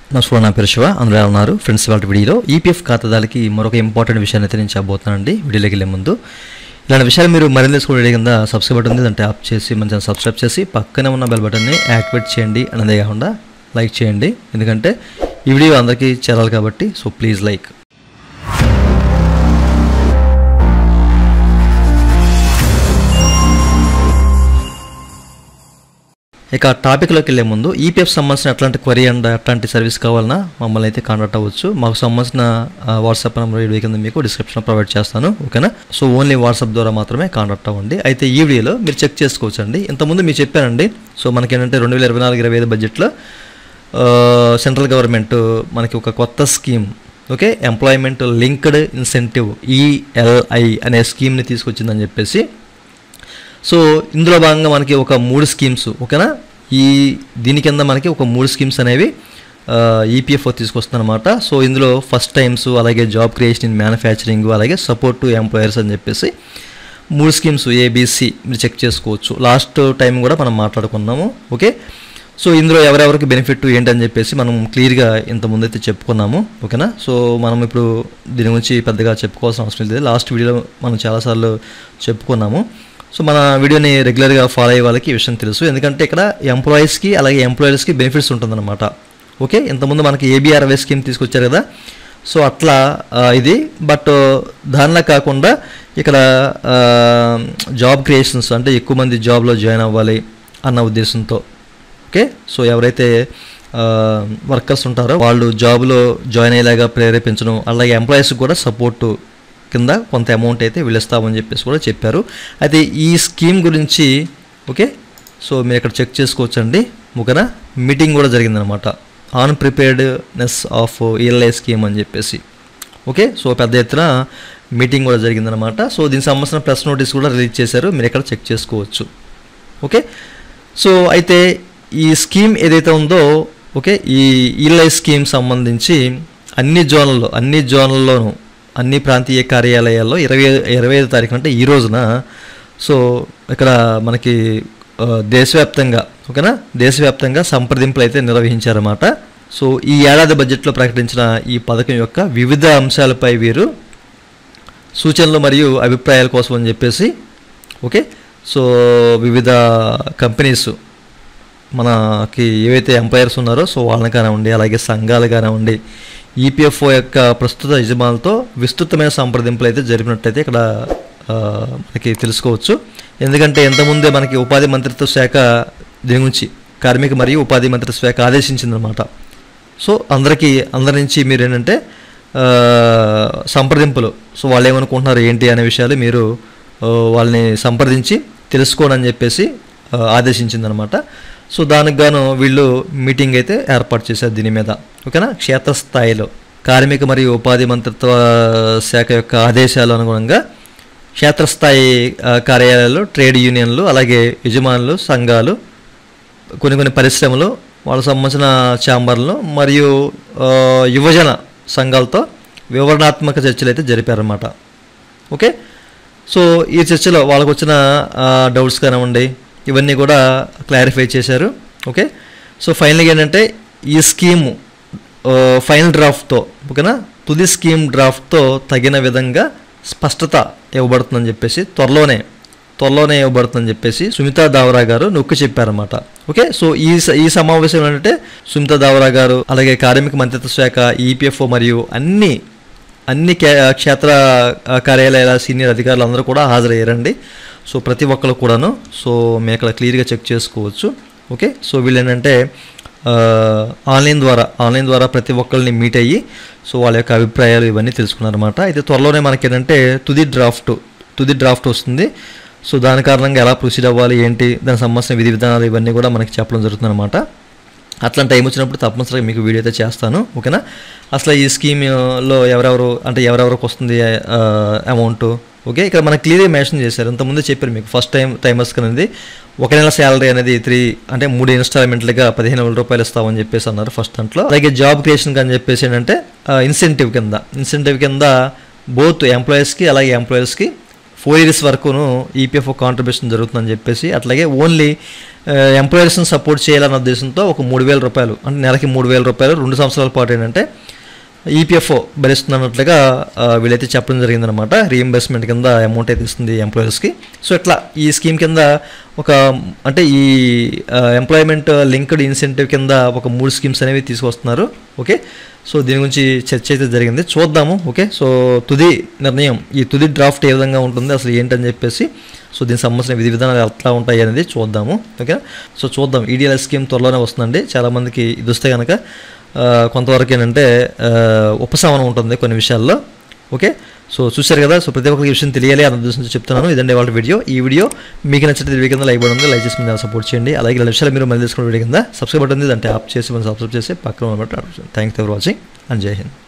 నమస్కారం, నా పేరు శివ. అందరూ ఉన్నారు ఫ్రెండ్స్. వాళ్ళ వీడియోలో ఈపీఎఫ్ ఖాతాదారులకి మరొక ఇంపార్టెంట్ విషయాన్ని అయితే నేను చెప్పబోతున్నానండి. వీడియోలోకి వెళ్ళే ముందు ఇలాంటి విషయాలు మీరు మరింత తెలుసుకోవడం కింద సబ్స్క్రైబ్ బటన్ ఉంది, దాన్ని ట్యాప్ చేసి మంచిగా సబ్స్క్రైబ్ చేసి పక్కనే ఉన్న బెల్ బటన్ని యాక్టివేట్ చేయండి. అన్నదే కాకుండా లైక్ చేయండి, ఎందుకంటే ఈ వీడియో అందరికీ చేరాలి కాబట్టి. So please like. ఇక టాపిక్లోకి వెళ్ళే ముందు ఈపీఎఫ్ సంబంధించిన అట్లాంటి క్వరీ అండ్ అట్లాంటి సర్వీస్ కావాలన్నా మమ్మల్ని అయితే కాంటాక్ట్ అవ్వచ్చు. మాకు సంబంధించిన వాట్సాప్ నెంబర్ వీడియో కింద మీకు డిస్క్రిప్షన్లో ప్రొవైడ్ చేస్తాను, ఓకేనా. సో ఓన్లీ వాట్సాప్ ద్వారా మాత్రమే కాంటాక్ట్ అవ్వండి. అయితే ఈ వీడియోలో మీరు చెక్ చేసుకోవచ్చు అండి. ఇంతకుముందు మీరు చెప్పానండి. సో మనకేంటంటే 2024-25 బడ్జెట్లో సెంట్రల్ గవర్నమెంట్ మనకి ఒక కొత్త scheme, okay, employment linked incentive ELI అనే స్కీమ్ని తీసుకొచ్చిందని చెప్పేసి. సో ఇందులో భాగంగా మనకి ఒక 3 స్కీమ్స్, ఓకేనా, దీని కింద మనకి ఒక 3 స్కీమ్స్ అనేవి ఈపీఎఫ్ఓ తీసుకొస్తుంది అనమాట. సో ఇందులో ఫస్ట్ టైమ్స్, అలాగే జాబ్ క్రియేషన్ ఇన్ మ్యానుఫ్యాక్చరింగ్, అలాగే సపోర్ట్ టు ఎంప్లాయర్స్ అని చెప్పేసి 3 స్కీమ్స్ ABC మీరు చెక్ చేసుకోవచ్చు. లాస్ట్ టైం కూడా మనం మాట్లాడుకున్నాము, ఓకే. సో ఇందులో ఎవరెవరికి బెనిఫిట్ ఏంటని చెప్పేసి మనం క్లియర్గా ఇంతకుముందు అయితే చెప్పుకున్నాము, ఓకేనా. సో మనం ఇప్పుడు దీని గురించి పెద్దగా చెప్పుకోవాల్సిన అవసరం లేదు. లాస్ట్ వీడియోలో మనం చాలాసార్లు చెప్పుకున్నాము. సో మన వీడియోని రెగ్యులర్గా ఫాలో అయ్యే వాళ్ళకి ఈ విషయం తెలుసు, ఎందుకంటే ఇక్కడ ఎంప్లాయీస్కి అలాగే ఎంప్లాయర్స్కి బెనిఫిట్స్ ఉంటుందన్నమాట, ఓకే. ఇంతకుముందు మనకి AB60 స్కీమ్ తీసుకొచ్చారు కదా. సో అట్లా ఇది, బట్ దానిలా కాకుండా ఇక్కడ జాబ్ క్రియేషన్స్ అంటే ఎక్కువ మంది జాబ్లో జాయిన్ అవ్వాలి అన్న ఉద్దేశంతో, ఓకే. సో ఎవరైతే వర్కర్స్ ఉంటారో వాళ్ళు జాబ్లో జాయిన్ అయ్యేలాగా ప్రేరేపించడం, అలాగే ఎంప్లాయీస్కి కూడా సపోర్టు కింద కొంత అమౌంట్ అయితే వీళ్ళిస్తామని చెప్పేసి కూడా చెప్పారు. అయితే ఈ స్కీమ్ గురించి, ఓకే, సో మీరు ఇక్కడ చెక్ చేసుకోవచ్చండి, ఓకేనా. మీటింగ్ కూడా జరిగిందనమాట, on preparedness of ELI scheme అని చెప్పేసి, ఓకే. సో పెద్ద ఎత్తున మీటింగ్ కూడా జరిగిందనమాట. సో దీనికి సంబంధించిన ప్రెస్ నోటీస్ కూడా రిలీజ్ చేశారు, మీరు ఇక్కడ చెక్ చేసుకోవచ్చు, ఓకే. సో అయితే ఈ స్కీమ్ ఏదైతే ఉందో, ఓకే, ఈ ELI స్కీమ్ సంబంధించి అన్ని జోన్లలోనూ అన్ని ప్రాంతీయ కార్యాలయాల్లో 25వ తారీఖున అంటే ఈ రోజున, సో ఇక్కడ మనకి దేశవ్యాప్తంగా, ఓకేనా, దేశవ్యాప్తంగా సంప్రదింపులు అయితే నిర్వహించారన్నమాట. సో ఈ ఏడాది బడ్జెట్లో ప్రకటించిన ఈ పథకం యొక్క వివిధ అంశాలపై వీరు సూచనలు మరియు అభిప్రాయాల కోసం అని చెప్పేసి, ఓకే. సో వివిధ కంపెనీస్ మనకి ఏవైతే ఎంప్లాయర్స్ ఉన్నారో సో వాళ్ళని కానివ్వండి, అలాగే సంఘాలు కానివ్వండి, ఈపీఎఫ్ఓ యొక్క ప్రస్తుత యజమానులతో విస్తృతమైన సంప్రదింపులు అయితే జరిపినట్టయితే ఇక్కడ మనకి తెలుసుకోవచ్చు. ఎందుకంటే ఇంతకుముందే మనకి ఉపాధి మంత్రిత్వ శాఖ దీని గురించి కార్మిక మరియు ఉపాధి మంత్రిత్వ శాఖ ఆదేశించిందనమాట. సో అందరి నుంచి మీరు ఏంటంటే సంప్రదింపులు, సో వాళ్ళు ఏమనుకుంటున్నారు ఏంటి అనే విషయాలు మీరు వాళ్ళని సంప్రదించి తెలుసుకోండి అని చెప్పేసి ఆదేశించిందనమాట. సో దానికి గాను వీళ్ళు మీటింగ్ అయితే ఏర్పాటు చేశారు దీని మీద, ఓకేనా. క్షేత్రస్థాయిలో కార్మిక మరియు ఉపాధి మంత్రిత్వ శాఖ యొక్క ఆదేశాల అనుగుణంగా క్షేత్రస్థాయి కార్యాలయాలు, ట్రేడ్ యూనియన్లు, అలాగే యజమానులు, సంఘాలు, కొన్ని పరిశ్రమలు, వాళ్ళకు సంబంధించిన ఛాంబర్లు మరియు యువజన సంఘాలతో వివరణాత్మక చర్చలు అయితే జరిపారన్నమాట, ఓకే. సో ఈ చర్చలో వాళ్ళకు వచ్చిన డౌట్స్ కానివ్వండి ఇవన్నీ కూడా క్లారిఫై చేశారు, ఓకే. సో ఫైనల్గా ఏంటంటే ఈ స్కీము ఫైనల్ డ్రాఫ్ట్తో, ఓకేనా, తుది స్కీమ్ డ్రాఫ్ట్తో తగిన విధంగా స్పష్టత ఇవ్వబడుతుందని చెప్పేసి త్వరలోనే ఇవ్వబడుతుందని చెప్పేసి సుమితా దావరా గారు నొక్కి చెప్పారన్నమాట, ఓకే. సో ఈ సమావేశం ఏంటంటే సుమితా దావరా గారు, అలాగే కార్మిక మంత్రిత్వ శాఖ, ఈపీఎఫ్ఓ మరియు అన్ని క్షేత్ర కార్యాలయాల సీనియర్ అధికారులు అందరూ కూడా హాజరయ్యారండి. సో ప్రతి ఒక్కరు కూడాను, సో మేము ఇక్కడ క్లియర్గా చెక్ చేసుకోవచ్చు, ఓకే. సో వీళ్ళు ఏంటంటే ఆన్లైన్ ద్వారా ప్రతి ఒక్కరిని మీట్ అయ్యి సో వాళ్ళ యొక్క అభిప్రాయాలు ఇవన్నీ తెలుసుకున్నారన్నమాట. అయితే త్వరలోనే మనకి ఏంటంటే తుది డ్రాఫ్ట్ వస్తుంది. సో దాని కారణంగా ఎలా ప్రొసీడ్ అవ్వాలి ఏంటి, దానికి సంబంధించిన విధి విధానాలు ఇవన్నీ కూడా మనకి చెప్పడం జరుగుతుంది అనమాట. అట్లాంటి టైం వచ్చినప్పుడు తప్పనిసరిగా మీకు వీడియో అయితే చేస్తాను, ఓకేనా. అసలు ఈ స్కీమ్లో ఎవరెవరికి వస్తుంది అమౌంట్, ఓకే. ఇక్కడ మనకి క్లియర్గా మెన్షన్ చేశారు, ఇంతకుముందే చెప్పారు మీకు. ఫస్ట్ టైమర్స్కి అనేది 1 నెల శాలరీ అనేది 3 ఇన్స్టాల్మెంట్లుగా 15,000 రూపాయలు ఇస్తామని చెప్పేసి అన్నారు ఫస్ట్ దాంట్లో. అలాగే జాబ్ క్రియేషన్కి అని చెప్పేసి ఏంటంటే ఇన్సెంటివ్ కింద బోత్ ఎంప్లాయీస్కి అలాగే ఎంప్లాయర్స్కి 4 years వరకును ఈపీఎఫ్ఓ కాంట్రిబ్యూషన్ జరుగుతుందని చెప్పేసి, అట్లాగే ఓన్లీ ఎంప్లాయర్స్ని సపోర్ట్ చేయాలన్న ఉద్దేశంతో ఒక 3,000 రూపాయలు, అంటే నెలకి 3,000 రూపాయలు 2 సంవత్సరాల పాటు ఏంటంటే ఈపీఎఫ్ఓ భరిస్తున్నట్లుగా వీళ్ళైతే చెప్పడం జరిగిందనమాట. రీఎంబర్స్మెంట్ కింద అమౌంట్ అయితే ఇస్తుంది ఎంప్లాయర్స్కి. సో ఇట్లా ఈ స్కీమ్ కింద ఒక అంటే ఈ ఎంప్లాయ్మెంట్ లింక్డ్ ఇన్సెంటివ్ కింద ఒక 3 స్కీమ్స్ అనేవి తీసుకొస్తున్నారు. ఓకే, సో దీని గురించి చర్చ అయితే జరిగింది, చూద్దాము. ఓకే, సో తుది నిర్ణయం, ఈ తుది డ్రాఫ్ట్ ఏ విధంగా ఉంటుంది, అసలు ఏంటని చెప్పేసి, సో దీనికి సంబంధించిన విధి విధానాలు ఎట్లా ఉంటాయి అనేది చూద్దాము. ఓకే, సో చూద్దాం. ఈడీఎల్ఎస్ స్కీమ్ త్వరలోనే వస్తుందండి. చాలామందికి ఇది వస్తే కనుక కొంతవరకు ఏంటంటే ఉపశమనం ఉంటుంది కొన్ని విషయాల్లో. ఓకే, సో చూశారు కదా. సో ప్రతి ఒక్కరికి విషయం తెలియాలి అన్న ఉద్దేశంతో చెప్తున్నాను. ఇదండి వాళ్ళ వీడియో. ఈ వీడియో మీకు నచ్చితే వీడియో కింద లైక్ బటన్ ఉంది, లైక్ చేసి మీద సపోర్ట్ చేయండి. అలాగే 2 నిమిషాలు మీరు మళ్ళీ తీసుకున్న వీడియో కింద సబ్స్క్రైబ్ బటన్ ఉంది, దాంట్లో ఆప్ చేసి మనం సబ్స్క్రైబ్ చేసి పక్కన థ్యాంక్స్ ఫర్ వాచింగ్ అండ్ జై హింద్.